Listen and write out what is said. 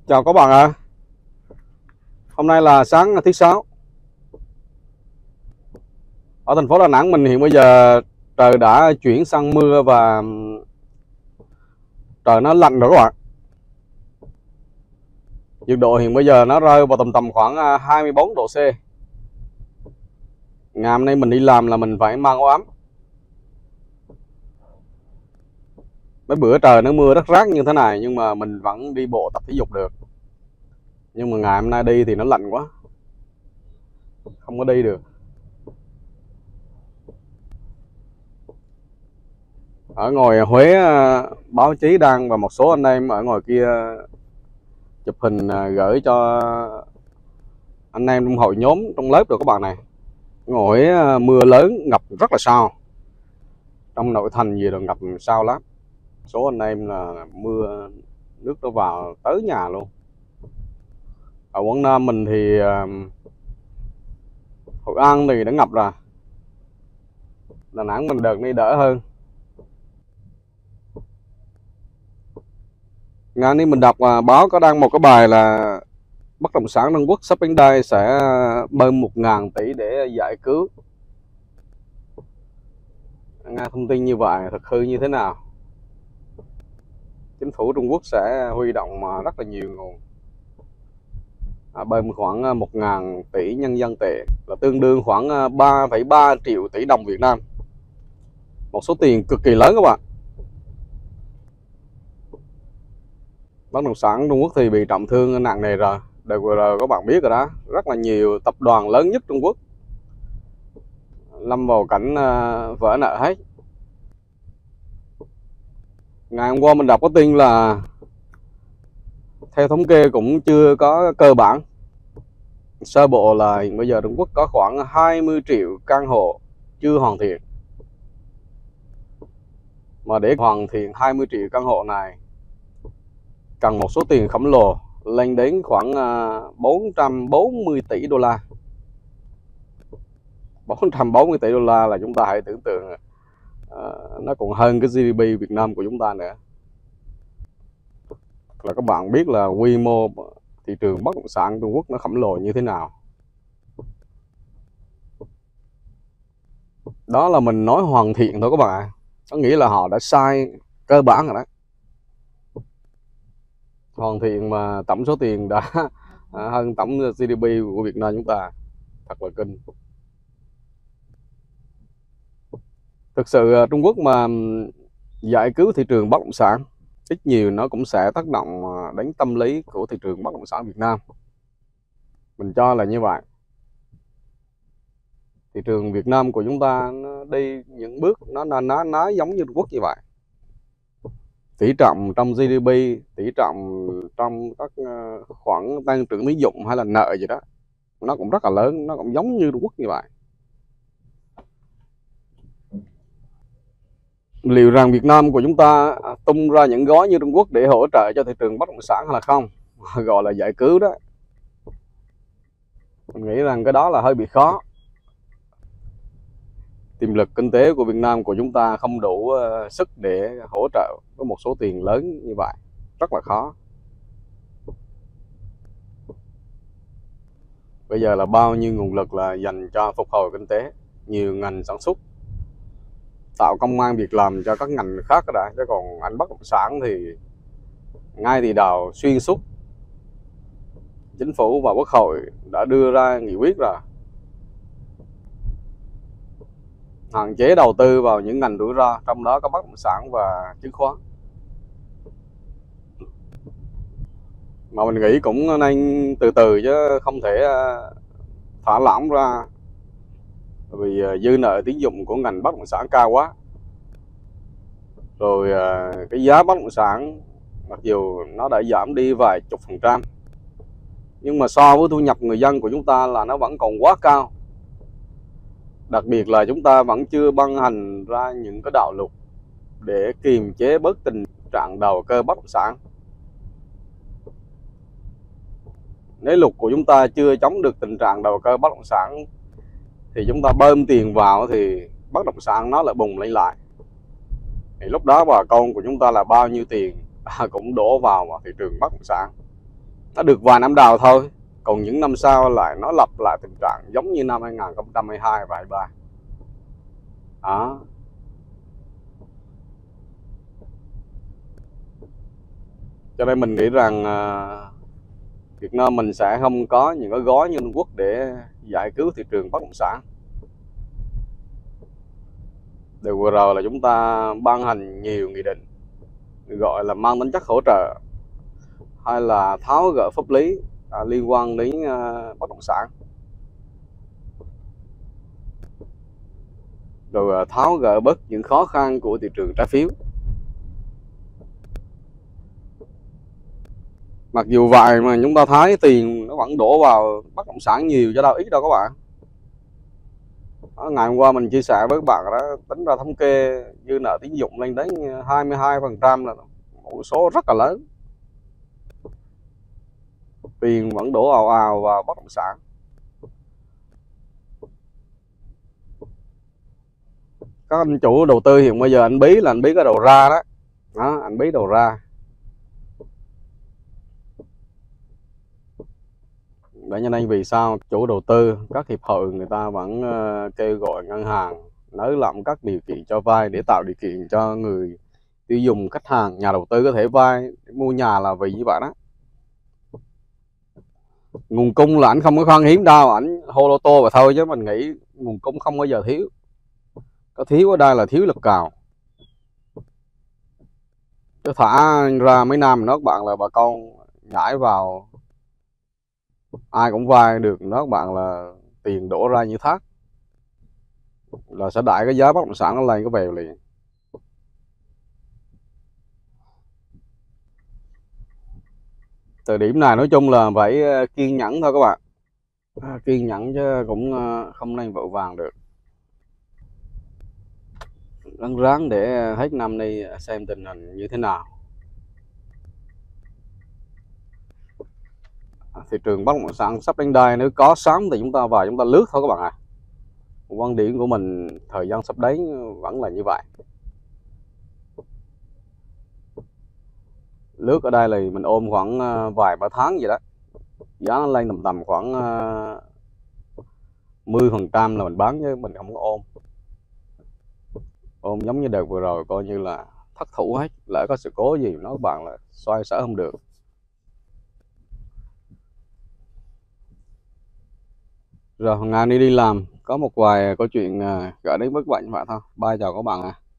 Chào các bạn ạ. Hôm nay là sáng thứ Sáu. Ở thành phố Đà Nẵng mình hiện bây giờ trời đã chuyển sang mưa và trời nó lạnh rồi các bạn. Nhiệt độ hiện bây giờ nó rơi vào tầm khoảng 24 độ C. Ngày hôm nay mình đi làm là mình phải mang áo ấm. Mấy bữa trời nó mưa rắc rác như thế này nhưng mà mình vẫn đi bộ tập thể dục được. Nhưng mà ngày hôm nay đi thì nó lạnh quá, không có đi được. Ở ngoài Huế, báo chí đang và một số anh em ở ngoài kia chụp hình gửi cho anh em trong hội nhóm trong lớp rồi các bạn này. Ngoài Huế mưa lớn ngập rất là sâu, trong nội thành gì rồi ngập sâu lắm. Số anh em là mưa nước nó vào tới nhà luôn. Ở Quảng Nam mình thì Hội An thì đã ngập rồi. Đà Nẵng mình đợt này đỡ hơn. Ngày nay mình đọc báo có đăng một cái bài là bất động sản Trung Quốc sắp đến đây sẽ bơm 1.000 tỷ để giải cứu. Nghe thông tin như vậy thật hư như thế nào? Chính phủ Trung Quốc sẽ huy động rất là nhiều nguồn, bơm khoảng 1.000 tỷ nhân dân tệ, là tương đương khoảng 3,3 triệu tỷ đồng Việt Nam. Một số tiền cực kỳ lớn các bạn. Bất động sản Trung Quốc thì bị trọng thương nặng nề rồi. Đợt vừa rồi các bạn biết rồi đó, rất là nhiều tập đoàn lớn nhất Trung Quốc lâm vào cảnh vỡ nợ hết. Ngày hôm qua mình đọc có tin là theo thống kê cũng chưa có cơ bản, sơ bộ là hiện bây giờ Trung Quốc có khoảng 20 triệu căn hộ chưa hoàn thiện. Mà để hoàn thiện 20 triệu căn hộ này cần một số tiền khổng lồ lên đến khoảng 440 tỷ đô la. 440 tỷ đô la là chúng ta hãy tưởng tượng nó còn hơn cái GDP Việt Nam của chúng ta nữa. Là các bạn biết là quy mô thị trường bất động sản Trung Quốc nó khổng lồ như thế nào. Đó là mình nói hoàn thiện thôi các bạn. Có nghĩa là họ đã sai cơ bản rồi đó. Hoàn thiện mà tổng số tiền đã hơn tổng GDP của Việt Nam chúng ta. Thật là kinh. Thực sự Trung Quốc mà giải cứu thị trường bất động sản, ít nhiều nó cũng sẽ tác động đến tâm lý của thị trường bất động sản Việt Nam. Mình cho là như vậy. Thị trường Việt Nam của chúng ta nó đi những bước nó giống như Trung Quốc như vậy. Tỷ trọng trong GDP, tỷ trọng trong các khoản tăng trưởng tín dụng hay là nợ gì đó, nó cũng rất là lớn, nó cũng giống như Trung Quốc như vậy. Liệu rằng Việt Nam của chúng ta tung ra những gói như Trung Quốc để hỗ trợ cho thị trường bất động sản hay là không? Gọi là giải cứu đó. Mình nghĩ rằng cái đó là hơi bị khó. Tiềm lực kinh tế của Việt Nam của chúng ta không đủ sức để hỗ trợ với một số tiền lớn như vậy. Rất là khó. Bây giờ là bao nhiêu nguồn lực là dành cho phục hồi kinh tế, nhiều ngành sản xuất, tạo công ăn việc làm cho các ngành khác đã. Chứ còn anh bất động sản thì ngay từ đầu xuyên suốt chính phủ và Quốc hội đã đưa ra nghị quyết rồi, hạn chế đầu tư vào những ngành rủi ro, trong đó có bất động sản và chứng khoán. Mà mình nghĩ cũng nên từ từ chứ không thể thả lỏng ra, vì dư nợ tín dụng của ngành bất động sản cao quá. Rồi cái giá bất động sản mặc dù nó đã giảm đi vài chục %, nhưng mà so với thu nhập người dân của chúng ta là nó vẫn còn quá cao. Đặc biệt là chúng ta vẫn chưa ban hành ra những cái đạo luật để kiềm chế bớt tình trạng đầu cơ bất động sản. Nếu luật của chúng ta chưa chống được tình trạng đầu cơ bất động sản thì chúng ta bơm tiền vào thì bất động sản nó lại bùng lên lại. Thì lúc đó bà con của chúng ta là bao nhiêu tiền cũng đổ vào thị trường bất động sản. Nó được vài năm đầu thôi, còn những năm sau lại nó lặp lại tình trạng giống như năm 2022 và 23 đó. Cho nên mình nghĩ rằng Việt Nam mình sẽ không có những cái gói như Trung Quốc để giải cứu thị trường bất động sản. Điều vừa rồi là chúng ta ban hành nhiều nghị định gọi là mang tính chất hỗ trợ hay là tháo gỡ pháp lý liên quan đến bất động sản, rồi tháo gỡ bớt những khó khăn của thị trường trái phiếu. Mặc dù vậy mà chúng ta thấy tiền nó vẫn đổ vào bất động sản nhiều chứ đâu ít đâu các bạn. Ngày hôm qua mình chia sẻ với các bạn đó, tính ra thống kê dư nợ tín dụng lên đến 22%, là một số rất là lớn. Tiền vẫn đổ ào ào vào bất động sản. Các anh chủ đầu tư hiện bây giờ anh bí là anh bí cái đầu ra đó, anh bí đầu ra. Vậy cho nên vì sao chủ đầu tư, các hiệp hội người ta vẫn kêu gọi ngân hàng nới lỏng các điều kiện cho vay để tạo điều kiện cho người tiêu dùng, khách hàng, nhà đầu tư có thể vay để mua nhà, là vì như vậy đó. Nguồn cung là ảnh không có khan hiếm đâu, ảnh hô lô tô và thôi, chứ mình nghĩ nguồn cung không bao giờ thiếu. Có thiếu ở đây là thiếu lực cầu. Chứ thả ra mấy năm nó các bạn là bà con nhảy vào ai cũng vay được, nó các bạn là tiền đổ ra như thác, là sẽ đẩy cái giá bất động sản nó lên cái vèo liền. Thời điểm này nói chung là phải kiên nhẫn thôi các bạn, kiên nhẫn chứ cũng không nên vội vàng được. Ráng ráng để hết năm nay xem tình hình như thế nào. Thị trường bất động sản sắp đến đây, nếu có sớm thì chúng ta vào chúng ta lướt thôi các bạn ạ. Quan điểm của mình thời gian sắp đến vẫn là như vậy. Lướt ở đây là mình ôm khoảng vài ba tháng gì đó, giá nó lên tầm tầm khoảng 10% là mình bán, chứ mình không có ôm giống như đợt vừa rồi, coi như là thất thủ hết, lỡ có sự cố gì nó các bạn là xoay sở không được. Rồi ngày nay đi làm có một vài câu chuyện gửi đến với các bạn vậy thôi. Bye, chào các bạn ạ.